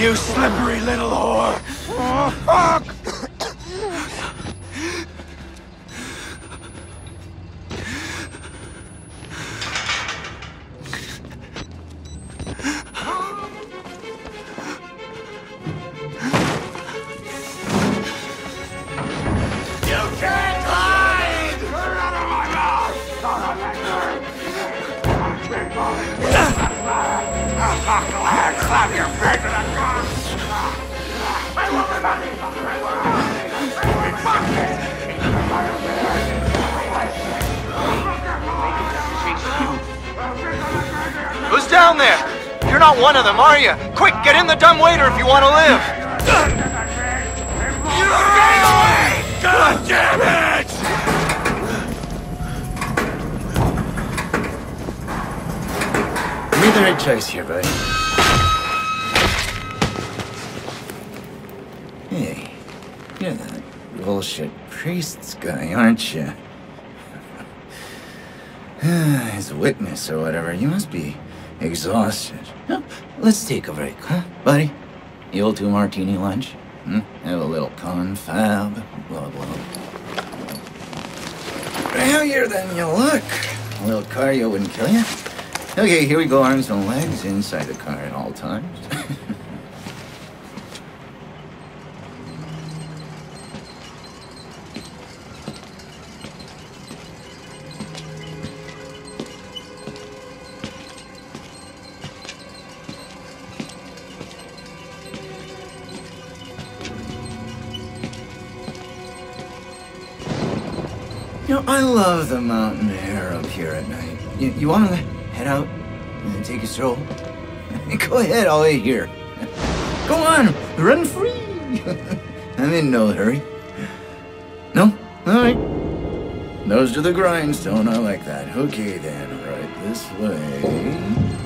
You slippery little whore! Oh, fuck! Slap your face to the ground! Who's down there? You're not one of them, are you? Quick, get in the dumbwaiter if you want to live! Get away! God damn it! You made the right choice here, buddy. Hey, you're that bullshit priest's guy, aren't you? As a witness or whatever, you must be exhausted. Well, let's take a break, huh, buddy? The old 2-martini lunch? Have a little confab, blah, blah. Heavier than you look. A little cardio wouldn't kill you. Okay, here we go, arms and legs inside the car at all times. You know, I love the mountain air up here at night. You want to head out and take a stroll? Go ahead, I'll wait here. Go on, run free. I'm in no hurry. No? All right. Nose to the grindstone, I like that. Okay then, right this way.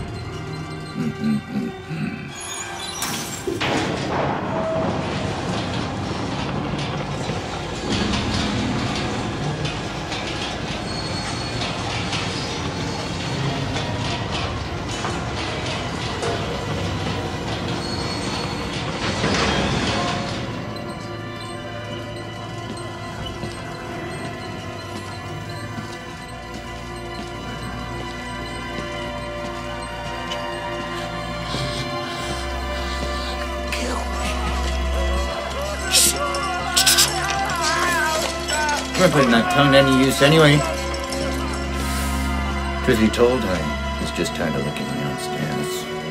We're putting that tongue to any use anyway. Truth be told, I was just tired of looking downstairs.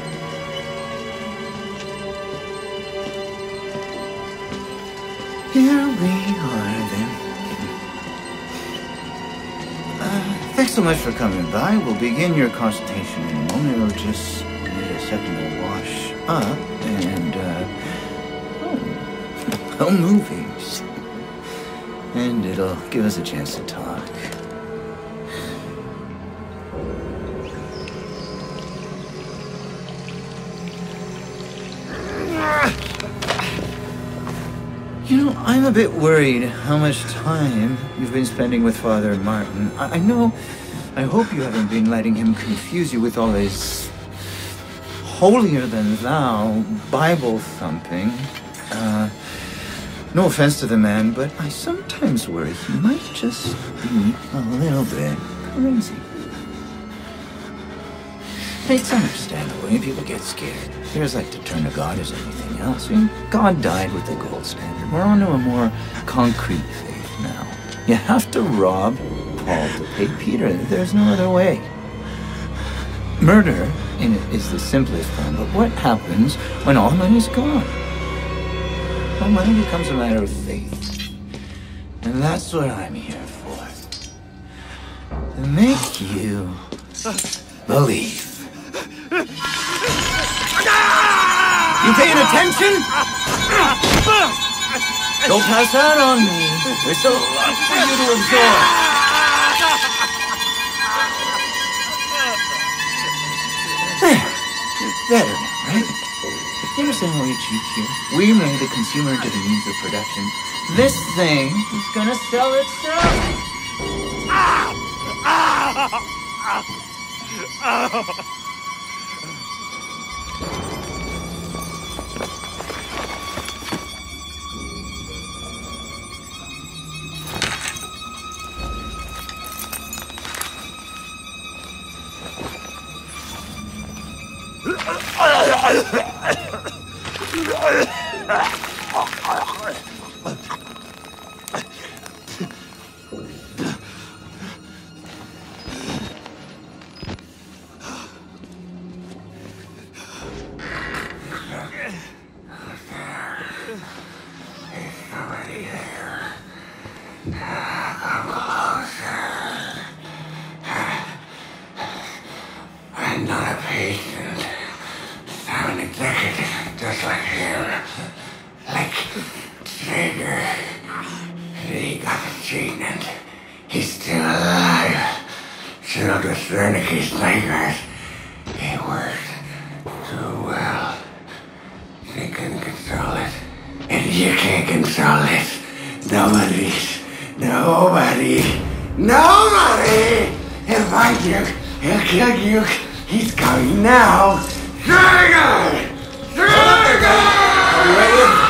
Here we are then. Thanks so much for coming by. We'll begin your consultation in a moment. It'll just need a second to wash up and, movies. And it'll give us a chance to talk. You know, I'm a bit worried how much time you've been spending with Father Martin. I hope you haven't been letting him confuse you with all his holier-than-thou Bible thumping. No offense to the man, but I sometimes worry he might just be a little bit crazy. It's understandable when people get scared. There's like to turn to God as anything else. I mean, God died with the gold standard. We're on to a more concrete faith now. You have to rob Paul to pay Peter. There's no other way. Murder is the simplest form, but what happens when all the money's gone? Well, money becomes a matter of faith. And that's what I'm here for. To make you believe. You paying attention? Don't pass that on me. There's a lot for you to absorb. There. Better now, right? You understand how we cheat here? We made the consumer into the means of production. This thing is gonna sell itself. I'm not a patient. I'm an executive, just like him. Like Traeger. He got the gene and he's still alive. So the Wernicke's nightmares, it worked too well. They couldn't control it. And you can't control it. Nobody. He'll find you. He'll kill you. He's coming now. Traeger! Are you ready?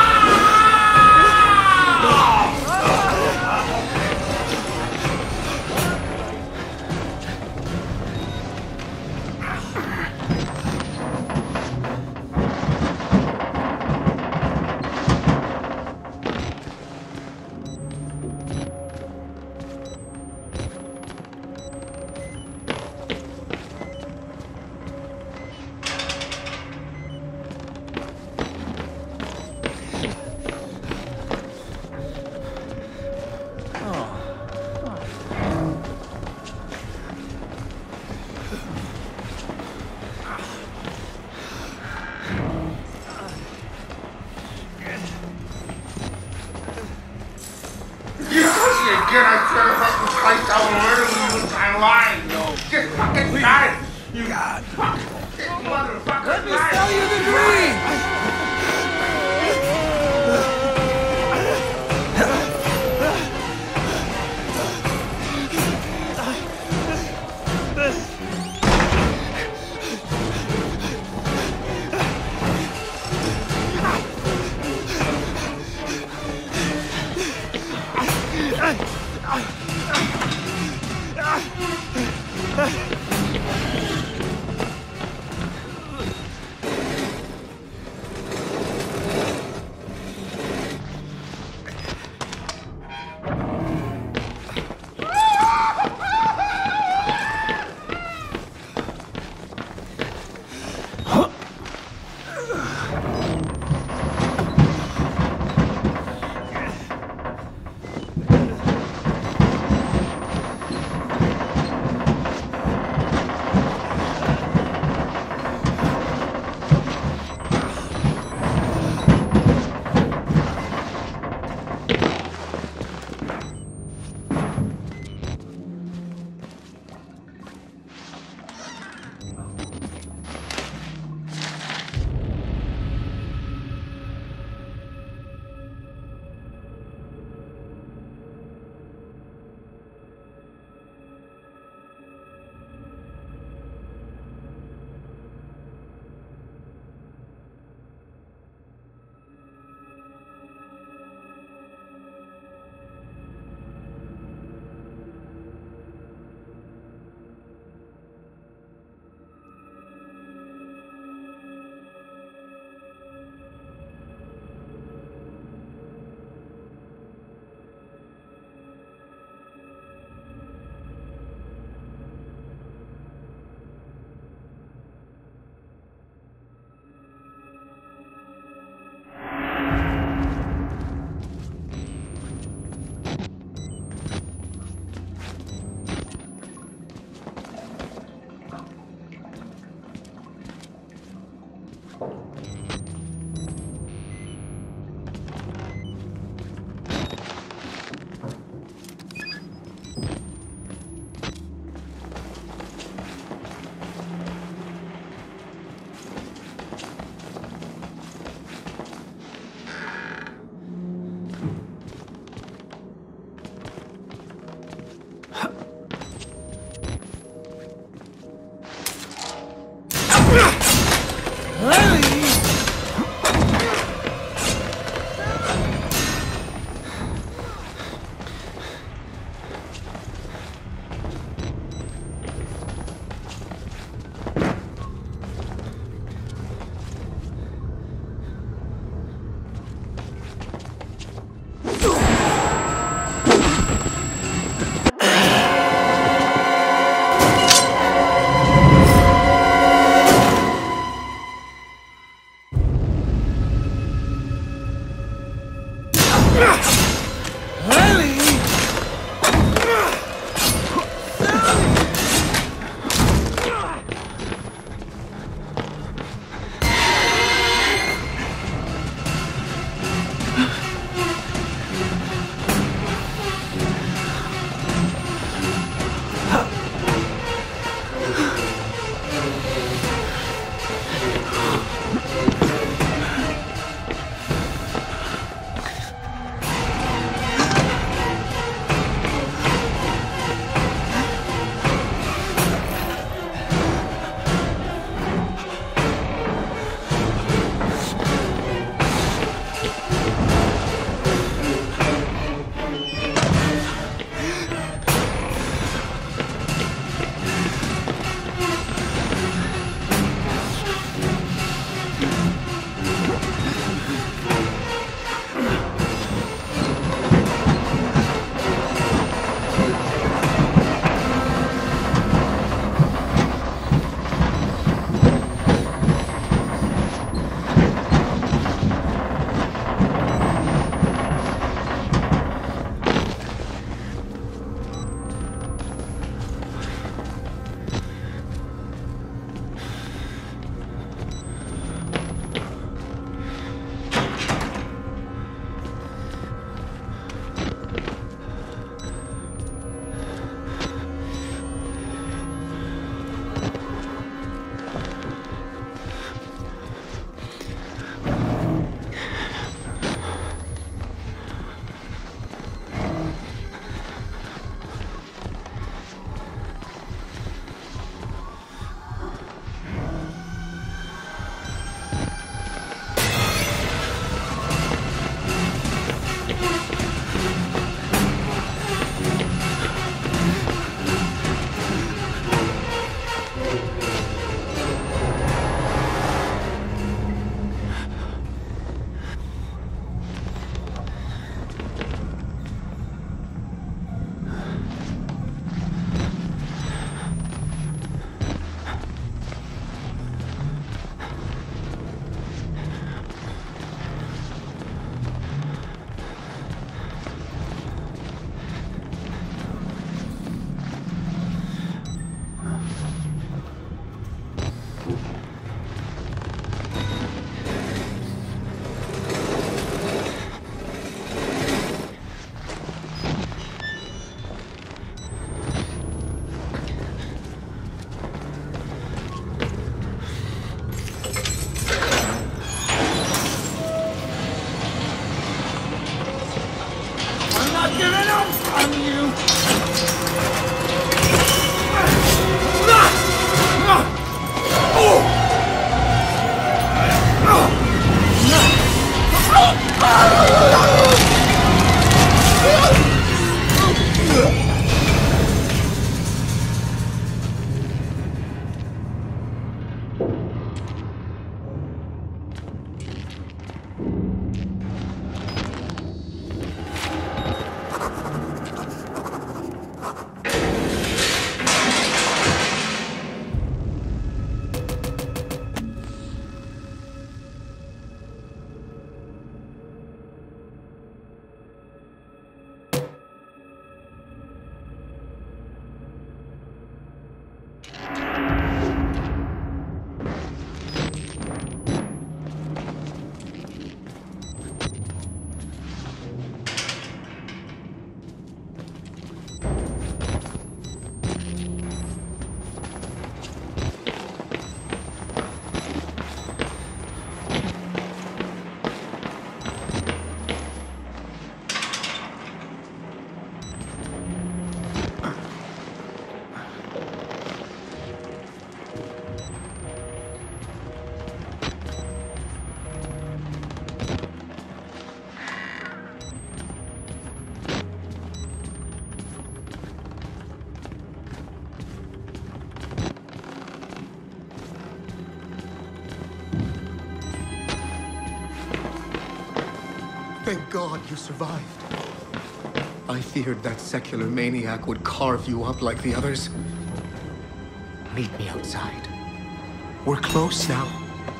Thank God you survived. I feared that secular maniac would carve you up like the others. Meet me outside. We're close now.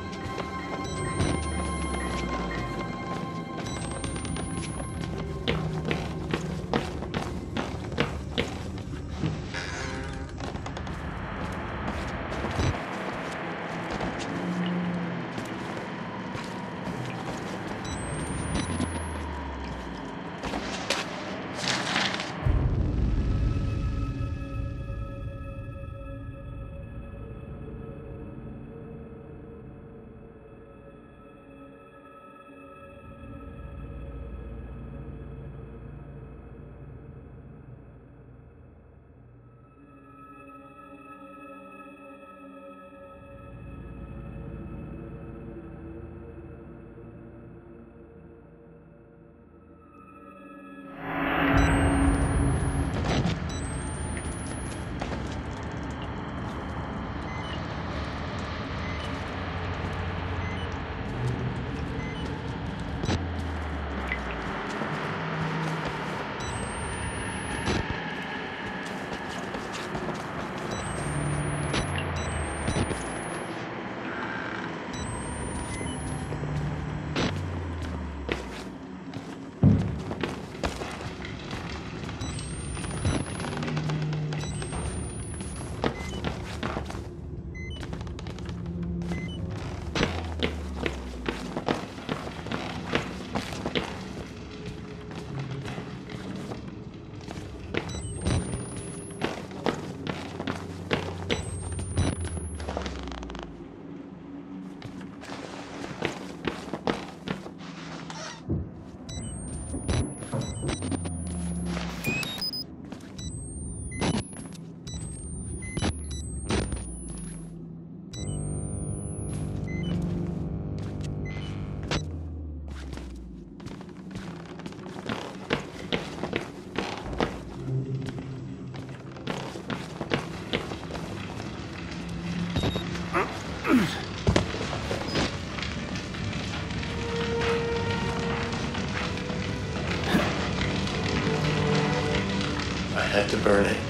Had to burn it.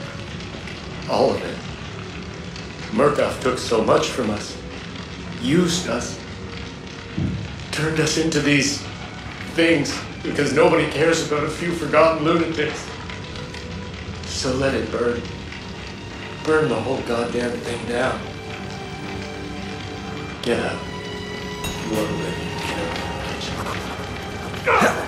All of it. Murkoff took so much from us. Used us. Turned us into these things because nobody cares about a few forgotten lunatics. So let it burn. Burn the whole goddamn thing down. Get out. You want to live, you get out.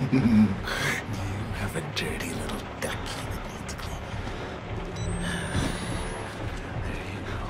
You have a dirty little ducky that needs cleaning. There you go.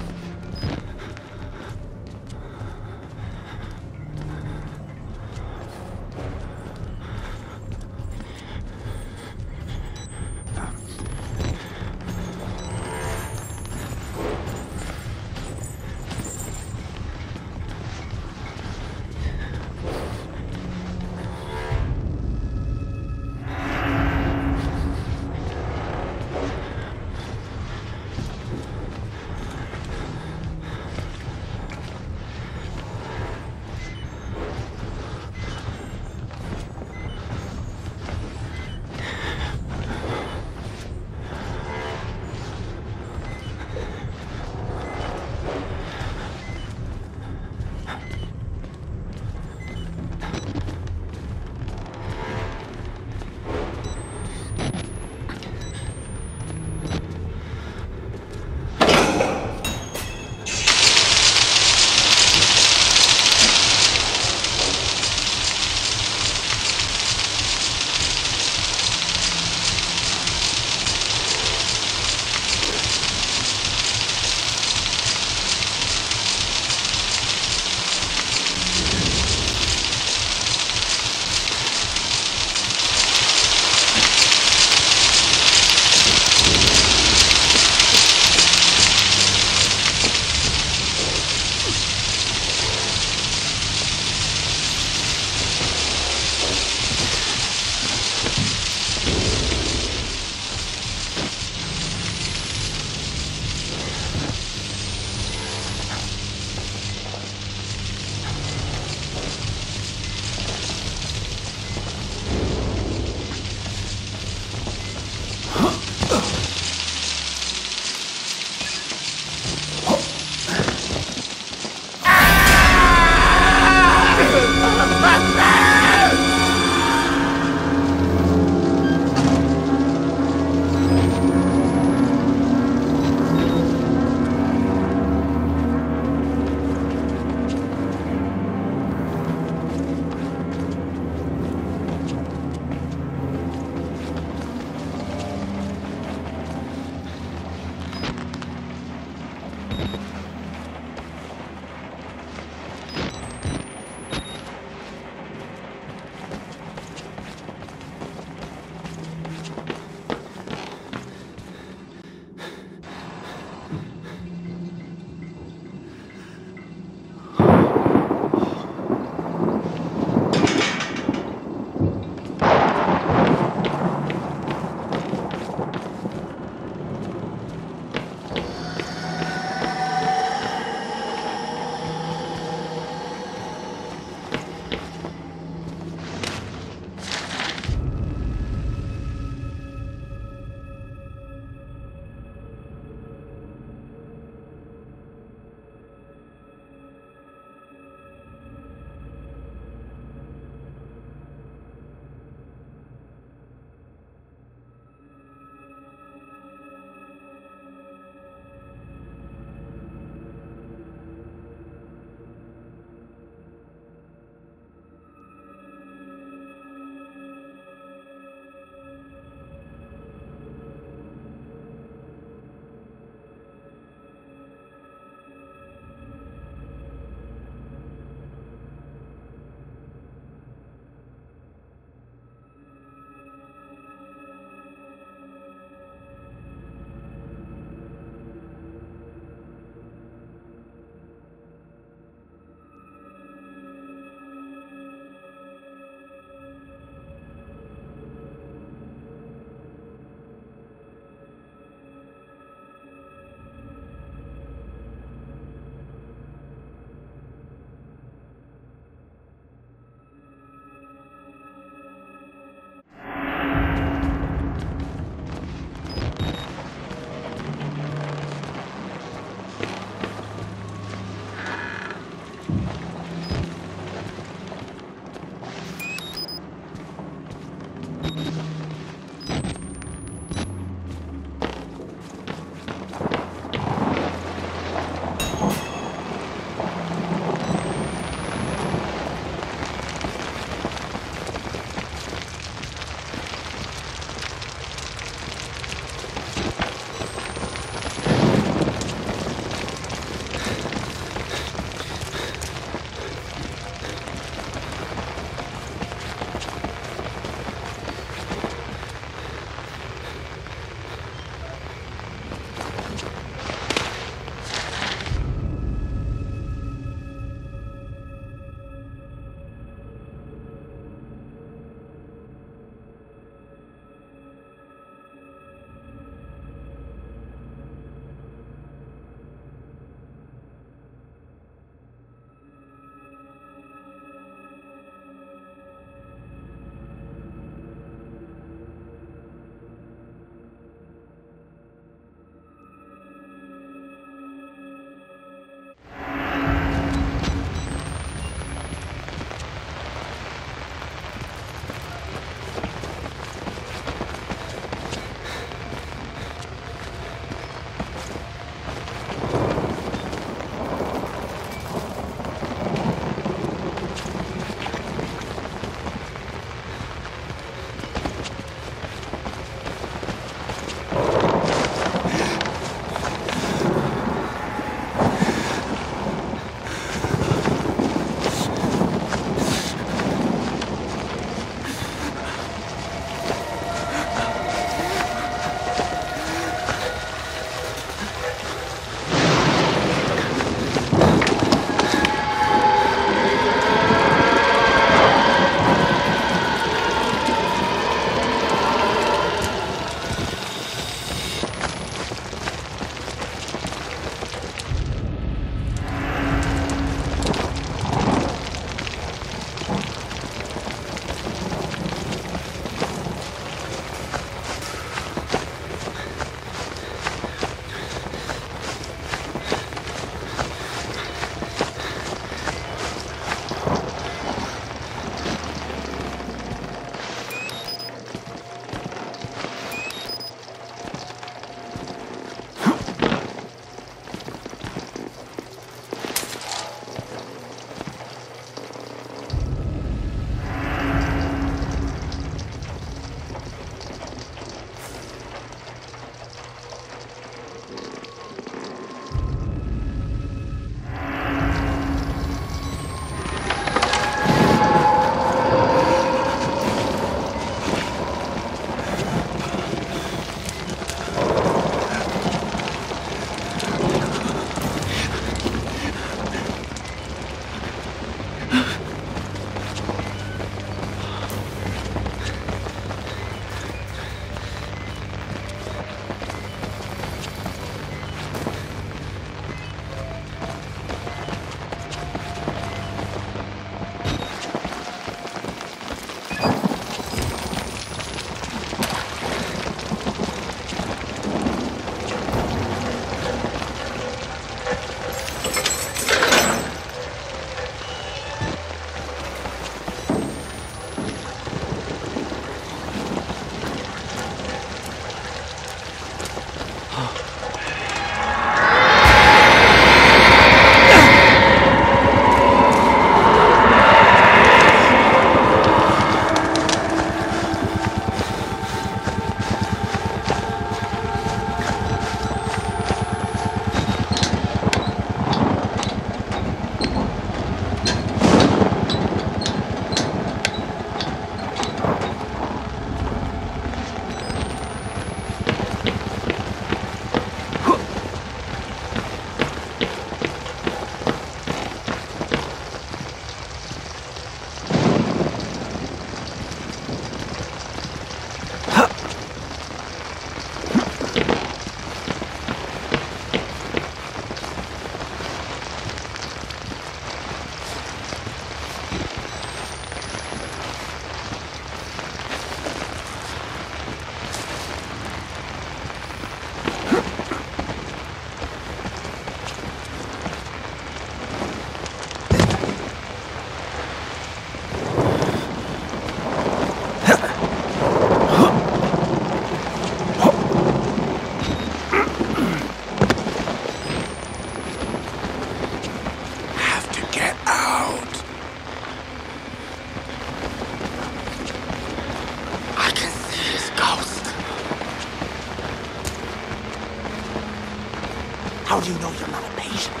How do you know you're not a patient?